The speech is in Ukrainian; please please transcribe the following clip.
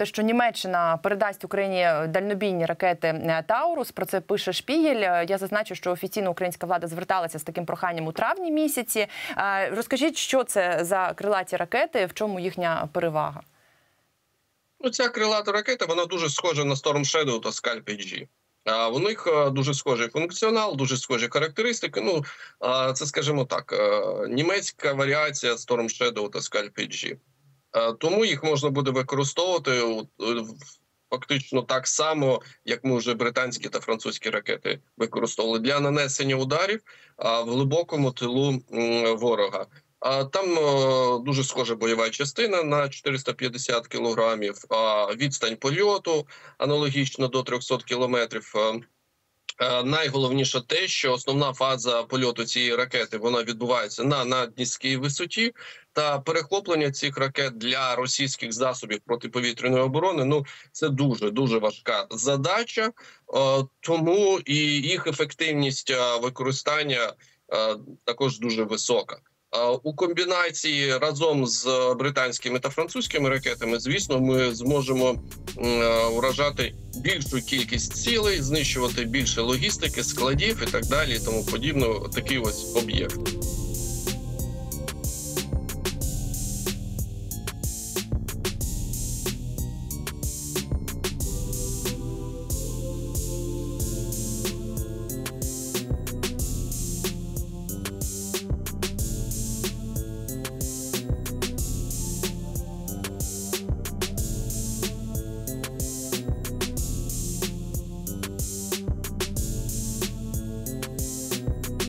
те, що Німеччина передасть Україні дальнобійні ракети «Таурус». Про це пише «Шпігель». Я зазначу, що офіційно українська влада зверталася з таким проханням у травні місяці. Розкажіть, що це за крилаті ракети, в чому їхня перевага? Ну, ця крилата ракета, вона дуже схожа на Storm Shadow та Scalp HG. У них дуже схожий функціонал, дуже схожі характеристики. Ну, це, скажімо так, німецька варіація Storm Shadow та Scalp HG. Тому їх можна буде використовувати фактично так само, як ми вже британські та французькі ракети використовували для нанесення ударів в глибокому тилу ворога. Там дуже схожа бойова частина на 450 кілограмів, відстань польоту аналогічно до 300 кілометрів. Найголовніше те, що основна фаза польоту цієї ракети вона відбувається на наднизькій висоті, та перехоплення цих ракет для російських засобів протиповітряної оборони, ну, це дуже важка задача, тому і їх ефективність використання також дуже висока. У комбінації разом з британськими та французькими ракетами, звісно, ми зможемо вражати більшу кількість цілей, знищувати більше логістики, складів і так далі, і тому подібне, такий ось об'єкт.